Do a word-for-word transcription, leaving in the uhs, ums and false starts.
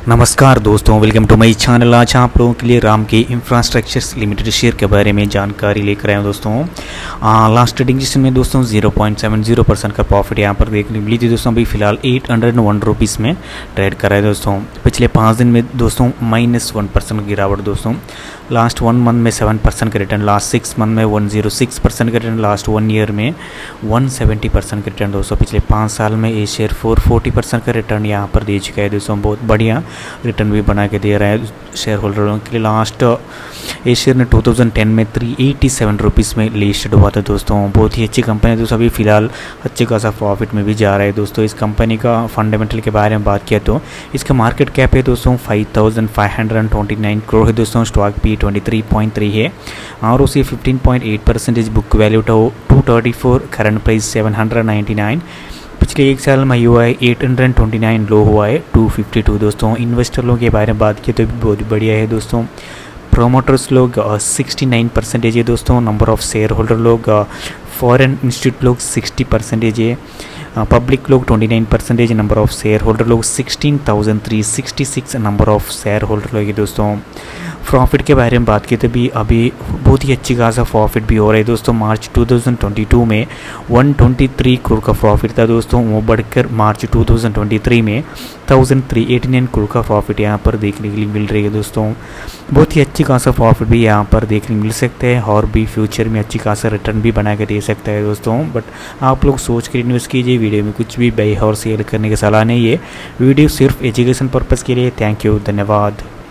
नमस्कार दोस्तों, welcome to my channel. आज आप लोगों के लिए राम के इंफ्रास्ट्रक्चर्स लिमिटेड शेयर के बारे में जानकारी लेकर आए हैं दोस्तों। लास्ट ट्रेडिंग सेशन में दोस्तों zero point seven zero percent का प्रॉफिट यहाँ पर देखने मिली थी दोस्तों। अभी फिलहाल एट हंड्रेड वन रुपीज़ में ट्रेड कर रहे हैं दोस्तों। पिछले पाँच दिन में दोस्तों माइनस वन परसेंट गिरावट दोस्तों। लास्ट वन मंथ में सेवन परसेंट का रिटर्न, लास्ट सिक्स मंथ में वन जीरो सिक्स परसेंट का रिटर्न, लास्ट वन ईयर में वन सेवेंटी परसेंट का रिटर्न दोस्तों। पिछले पाँच साल में ये शेयर फोर फोर्टी परसेंट का रिटर्न यहाँ पर दे चुका है दोस्तों। बहुत बढ़िया रिटर्न भी बना के दे रहा है शेयर होल्डरों के लिए। लास्ट ये शेयर ने टू थाउजेंड टेन में थ्री एटी सेवन रुपीज़ में लिस्टेड हुआ था दोस्तों। बहुत ही अच्छी कंपनी है दोस्तों। अभी फिलहाल अच्छे खासा प्रॉफिट में भी जा रहा है दोस्तों। इस कंपनी का फंडामेंटल के बारे में बात किया तो इसका मार्केट कैप है दोस्तों five thousand five hundred twenty nine crore है दोस्तों। Stock P twenty three point three है और उसी fifteen point eight percentage book value two thirty four, current price seven hundred ninety nine. पिछले एक साल में हुआ है eight hundred twenty nine, low हुआ है टू फिफ्टी टू दोस्तों। इन्वेस्टर लोगों के बारे में बात की तो भी बहुत बढ़िया है दोस्तों। प्रोमोटर्स लोग सिक्सटी नाइन परसेंटेज है दोस्तों। नंबर ऑफ शेयर होल्डर लोग फॉरेन इंस्टीट्यूट लोग सिक्सटी परसेंटेज है। पब्लिक लोग twenty nine percentage, number of share holder लोग sixteen thousand three sixty six number of share holder लोग दोस्तों। प्रॉफिट के बारे में बात की तो भी अभी बहुत ही अच्छी खासा प्रॉफिट भी हो रहा है दोस्तों। March two thousand twenty two में वन ट्वेंटी थ्री करोड़ का प्रॉफिट था दोस्तों। वो बढ़कर March two thousand twenty three में thousand three eighty nine crore का प्रॉफिट यहाँ पर देखने के लिए मिल रही है दोस्तों। बहुत ही अच्छी खासा प्रॉफिट भी यहाँ पर देखने मिल सकते हैं और भी फ्यूचर में अच्छी खासा रिटर्न भी बना के दे सकता है दोस्तों। बट आप लोग सोच कर इन्वेस्ट कीजिए। वीडियो में कुछ भी बाय और सेल करने की सलाह नहीं है। वीडियो सिर्फ एजुकेशन पर्पज़ के लिए। थैंक यू, धन्यवाद।